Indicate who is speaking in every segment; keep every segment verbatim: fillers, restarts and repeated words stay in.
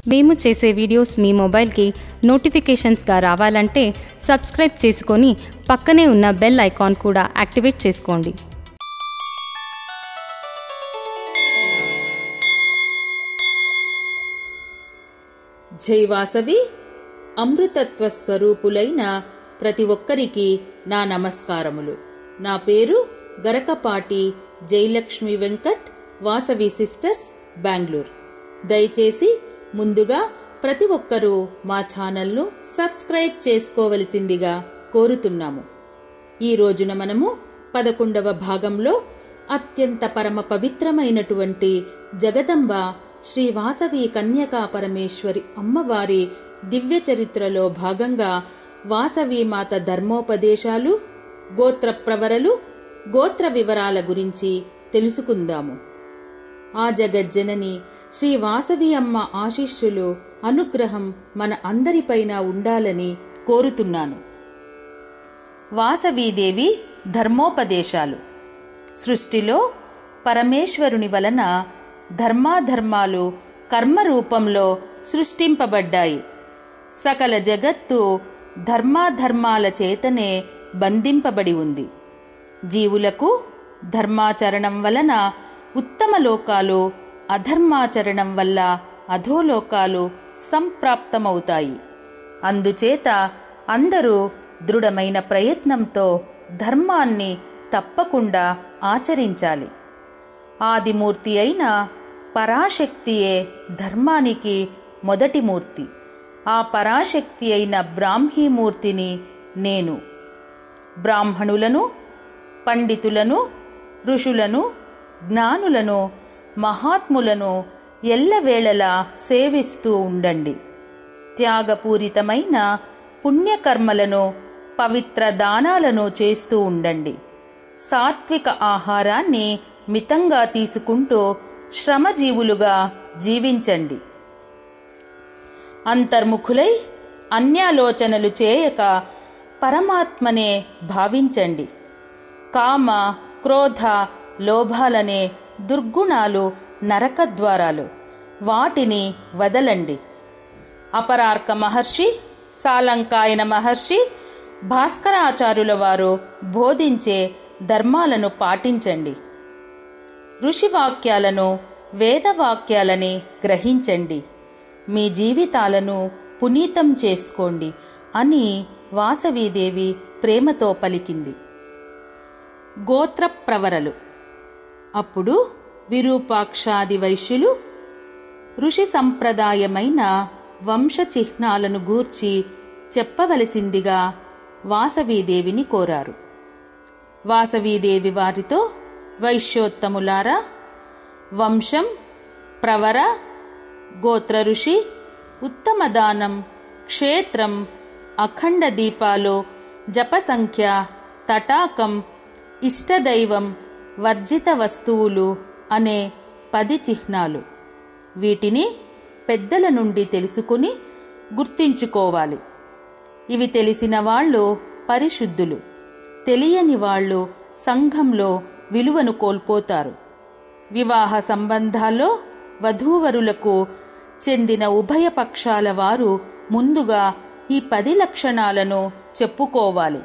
Speaker 1: మేము చేసే వీడియోస్ మీ మొబైల్కి నోటిఫికేషన్స్గా రావాలంటే సబ్స్క్రైబ్ చేసుకొని పక్కనే ఉన్న బెల్ ఐకాన్ కూడా యాక్టివేట్ చేసుకోండి.
Speaker 2: జై వాసవి. అమృతత్వ స్వరూపులైన ప్రతి ఒక్కరికి నా నమస్కారములు. నా పేరు గరకపాటి జయలక్ష్మి వెంకట్, వాసవి సిస్టర్స్, బెంగళూరు. దయచేసి ముందుగా ప్రతి ఒక్కరూ మా ఛానల్ను సబ్స్క్రైబ్ చేసుకోవలసిందిగా కోరుతున్నాము. ఈ రోజున మనము పదకొండవ భాగంలో అత్యంత పరమ పవిత్రమైనటువంటి జగదంబ శ్రీ వాసవి కన్యకా పరమేశ్వరి అమ్మవారి దివ్య చరిత్రలో భాగంగా వాసవి మాత ధర్మోపదేశాలు, గోత్ర ప్రవరలు, గోత్ర వివరాల గురించి తెలుసుకుందాము. ఆ జగజ్జనని శ్రీ వాసవి అమ్మ ఆశీస్సులు, అనుగ్రహం మన అందరిపైన ఉండాలని కోరుతున్నాను. వాసవీదేవి ధర్మోపదేశాలు. సృష్టిలో పరమేశ్వరుని వలన ధర్మాధర్మాలు కర్మరూపంలో సృష్టింపబడ్డాయి. సకల జగత్తు ధర్మాధర్మాల చేతనే బంధింపబడి ఉంది. జీవులకు ధర్మాచరణం వలన ఉత్తమ లోకాలు, అధర్మాచరణం వల్ల అధోలోకాలు సంప్రాప్తమవుతాయి. అందుచేత అందరూ దృఢమైన ప్రయత్నంతో ధర్మాన్ని తప్పకుండా ఆచరించాలి. ఆదిమూర్తి అయిన పరాశక్తియే ధర్మానికి మొదటి మూర్తి. ఆ పరాశక్తి అయిన బ్రాహ్మీమూర్తిని నేను. బ్రాహ్మణులను, పండితులను, ఋషులను, జ్ఞానులను, మహాత్ములను ఎల్లవేళలా సేవిస్తూ ఉండండి. త్యాగపూరితమైన పుణ్యకర్మలను, పవిత్ర దానాలను చేస్తూ ఉండండి. సాత్విక ఆహారాన్ని మితంగా తీసుకుంటూ శ్రమజీవులుగా జీవించండి. అంతర్ముఖులై అన్యాలోచనలు చేయక పరమాత్మనే భావించండి. కామ, క్రోధ, లోభాలనే దుర్గుణాలు నరకద్వారాలు. వాటిని వదలండి. అపరార్క మహర్షి, సాలంకాయన మహర్షి, భాస్కరాచార్యుల వారు బోధించే ధర్మాలను పాటించండి. ఋషివాక్యాలను, వేదవాక్యాలని గ్రహించండి. మీ జీవితాలను పునీతం చేసుకోండి అని వాసవీదేవి ప్రేమతో పలికింది. గోత్ర ప్రవరలు. అప్పుడు విరూపాక్షాది వైశ్యులు ఋషి సంప్రదాయమైన వంశ చిహ్నాలను గూర్చి చెప్పవలసిందిగా వాసవీదేవిని కోరారు. వాసవీదేవి వారితో, వైశ్యోత్తములారా, వంశం, ప్రవర, గోత్ర ఋషి, ఉత్తమ దానం, క్షేత్రం, అఖండ దీపాలు, జపసంఖ్య, తటాకం, ఇష్టదైవం, వర్జిత వస్తువులు అనే పది చిహ్నాలు. వీటిని పెద్దల నుండి తెలుసుకుని గుర్తించుకోవాలి. ఇవి తెలిసిన వాళ్ళు పరిశుద్ధులు, తెలియని వాళ్ళు సంఘంలో విలువను కోల్పోతారు. వివాహ సంబంధాల్లో వధూవరులకు చెందిన ఉభయ పక్షాల వారు ముందుగా ఈ పది లక్షణాలను చెప్పుకోవాలి.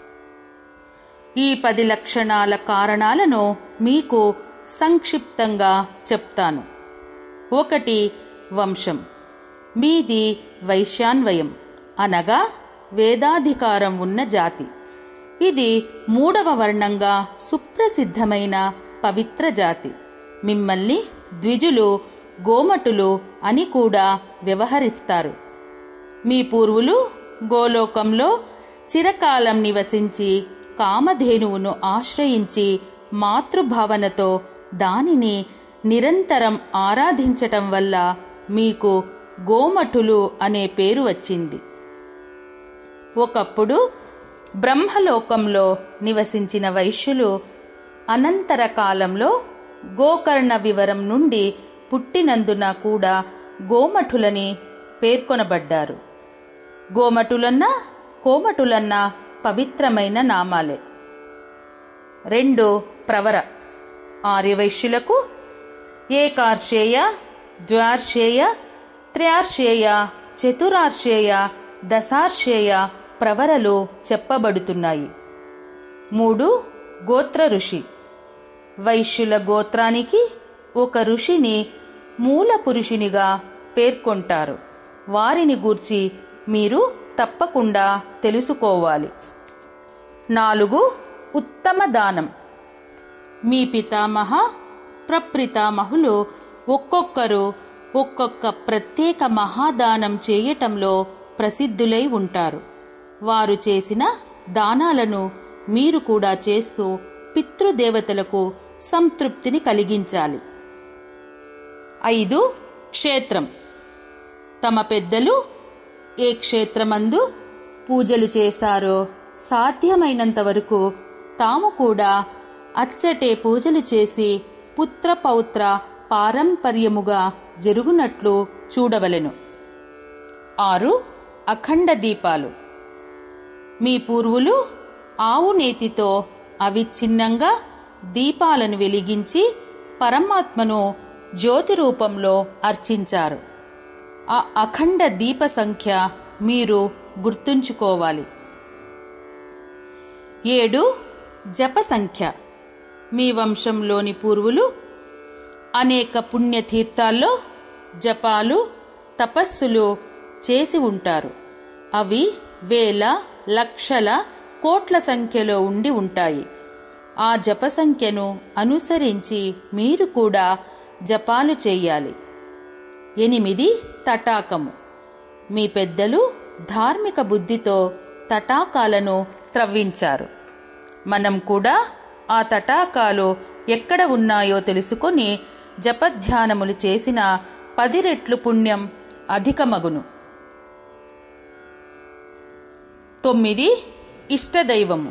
Speaker 2: ఈ పది లక్షణాల కారణాలను మీకు సంక్షిప్తంగా చెప్తాను. ఒకటి, వంశం. మీది వైశ్యాన్వయం అనగా వేదాధికారం ఉన్న జాతి. ఇది మూడవ వర్ణంగా సుప్రసిద్ధమైన పవిత్ర జాతి. మిమ్మల్ని ద్విజులు, గోమటులు అని కూడా వ్యవహరిస్తారు. మీ పూర్వులు గోలోకంలో చిరకాలం నివసించి కామధేనువును ఆశ్రయించి మాతృభావనతో దానిని నిరంతరం ఆరాధించటం వల్ల మీకు గోమఠులు అనే పేరు వచ్చింది. ఒకప్పుడు బ్రహ్మలోకంలో నివసించిన వైశ్యులు అనంతర కాలంలో గోకర్ణ వివరం నుండి పుట్టినందున కూడా గోమఠులని పేర్కొనబడ్డారు. గోమఠులన్నా కోమఠులన్నా పవిత్రమైన నామాలే. రెండు, ప్రవర. ఆర్యవైశ్యులకు ఏకార్షేయ, ద్వార్షేయ, త్ర్యార్షేయ, చతురార్షేయ, దశార్షేయ ప్రవరలు చెప్పబడుతున్నాయి. మూడు గోత్ర ఋషి. వైశ్యుల గోత్రానికి ఒక ఋషిని మూల పురుషునిగా పేర్కొంటారు. వారిని గూర్చి మీరు తప్పకుండా తెలుసుకోవాలి. నాలుగు ఉత్తమ దానం. మీ పితామహ ప్రప్రితామహులు ఒక్కొక్కరు ఒక్కొక్క ప్రత్యేక మహాదానం చేయటంలో ప్రసిద్ధులై ఉంటారు. వారు చేసిన దానాలను మీరు కూడా చేస్తూ పితృదేవతలకు సంతృప్తిని కలిగించాలి. ఐదు క్షేత్రం. తమ పెద్దలు ఏ క్షేత్రమందు పూజలు చేశారో సాధ్యమైనంత వరకు తాము కూడా అచ్చటే పూజలు చేసి పుత్ర పౌత్ర పారంపర్యముగా జరుగునట్లు చూడవలెను. ఆరు అఖండ దీపాలు. మీ పూర్వులు ఆవు నేతితో అవిచ్ఛిన్నంగా దీపాలను వెలిగించి పరమాత్మను జ్యోతి రూపంలో అర్చించారు. ఆ అఖండ దీప సంఖ్య మీరు గుర్తుంచుకోవాలి. ఏడు జప సంఖ్య. మీ వంశంలోని పూర్వులు అనేక పుణ్యతీర్థాల్లో జపాలు తపస్సులు చేసి ఉంటారు. అవి వేల లక్షల కోట్ల సంఖ్యలో ఉండి ఉంటాయి. ఆ జప సంఖ్యను అనుసరించి మీరు కూడా జపాలు చేయాలి. ఎనిమిది తటాకము. మీ పెద్దలు ధార్మిక బుద్ధితో తటాకాలను త్రవ్వించారు. మనం కూడా ఆ తటాకాలు ఎక్కడ ఉన్నాయో తెలుసుకొని జపధ్యానములు చేసిన పది రెట్లు పుణ్యం అధికమగును. తొమ్మిది ఇష్టదైవము.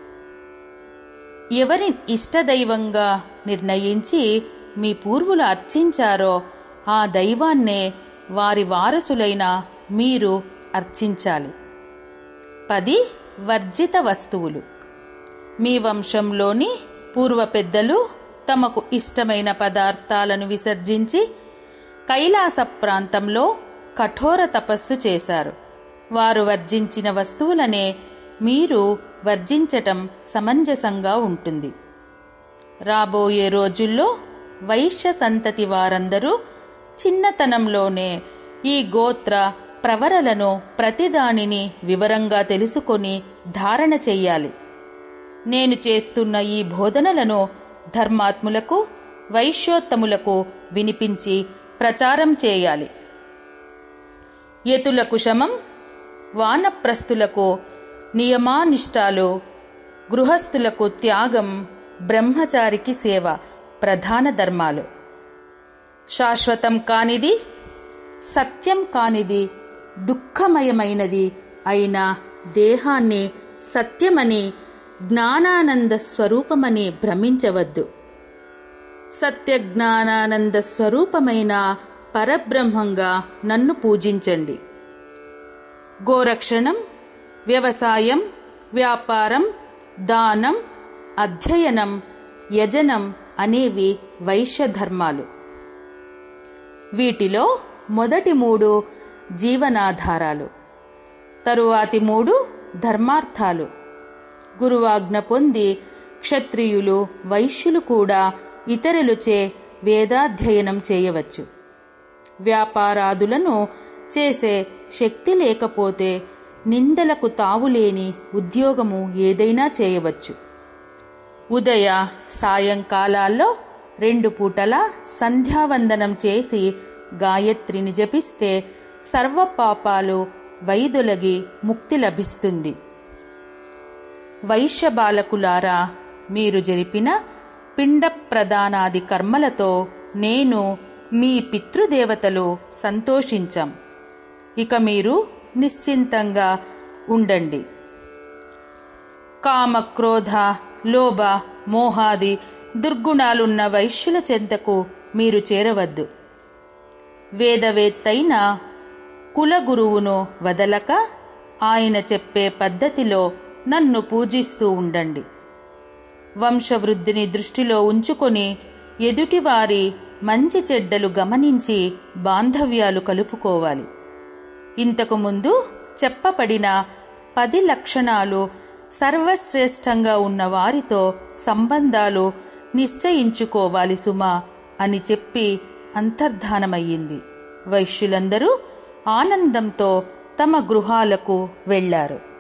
Speaker 2: ఎవరి ఇష్టదైవంగా నిర్ణయించి మీ పూర్వులు అర్చించారో ఆ దైవాన్నే వారి వారసులైన మీరు అర్చించాలి. పది వర్జిత వస్తువులు. మీ వంశంలోని పూర్వ పెద్దలు తమకు ఇష్టమైన పదార్థాలను విసర్జించి కైలాస ప్రాంతంలో కఠోర తపస్సు చేశారు. వారు వర్జించిన వస్తువులనే మీరు వర్జించటం సమంజసంగా ఉంటుంది. రాబోయే రోజుల్లో వైశ్య సంతతి వారందరూ చిన్నతనంలోనే ఈ గోత్ర ప్రవరలను ప్రతిదానిని వివరంగా తెలుసుకొని ధారణ చెయ్యాలి. నేను చేస్తున్న ఈ బోధనలను ధర్మాత్ములకు వైశ్యోత్తములకు వినిపించి ప్రచారం చేయాలి. యతులకు శమం, వానప్రస్థులకు నియమానిష్టాలు, గృహస్థులకు త్యాగం, బ్రహ్మచారికి సేవ ప్రధాన ధర్మాలు. శాశ్వతం కానిది, సత్యం కానిది, దుఃఖమయమైనది అయిన దేహాన్ని సత్యమని జ్ఞానానంద స్వరూపమని భ్రమించవద్దు. సత్యజ్ఞానానంద స్వరూపమైన పరబ్రహ్మంగా నన్ను పూజించండి. గోరక్షణం, వ్యవసాయం, వ్యాపారం, దానం, అధ్యయనం, యజనం అనేవి వైశ్య ధర్మాలు. వీటిలో మొదటి మూడు జీవనాధారాలు, తరువాతి మూడు ధర్మార్థాలు. గురువాజ్ఞ పొంది క్షత్రియులు వైశ్యులు కూడా ఇతరులచే వేదాధ్యయనం చేయవచ్చు. వ్యాపారాదులను చేసే శక్తి లేకపోతే నిందలకు తావులేని ఉద్యోగము ఏదైనా చేయవచ్చు. ఉదయ సాయంకాలాల్లో రెండు పూటల సంధ్యావందనం చేసి గాయత్రిని జపిస్తే సర్వపాపాలు వైదొలగి ముక్తి లభిస్తుంది. వైశ్య బాలకులారా, మీరు జరిపిన పిండ ప్రదానాది కర్మలతో నేను మీ పితృదేవతలు సంతోషించాం. ఇక మీరు నిశ్చింతంగా ఉండండి. కామ, క్రోధ, లోభ, మోహాది దుర్గుణాలున్న వైశ్యుల చెంతకు మీరు చేరవద్దు. వేదవేత్తైన కులగురువును వదలక ఆయన చెప్పే పద్ధతిలో నన్ను పూజిస్తూ ఉండండి. వంశవృద్ధిని దృష్టిలో ఉంచుకొని ఎదుటివారి మంచి చెడ్డలు గమనించి బాంధవ్యాలు కలుపుకోవాలి. ఇంతకుముందు చెప్పబడిన పది లక్షణాలు సర్వశ్రేష్టంగా ఉన్న వారితో సంబంధాలు నిశ్చయించుకోవాలి సుమా అని చెప్పి అంతర్ధానమయ్యింది. వైశ్యులందరూ ఆనందంతో తమ గృహాలకు వెళ్ళారు.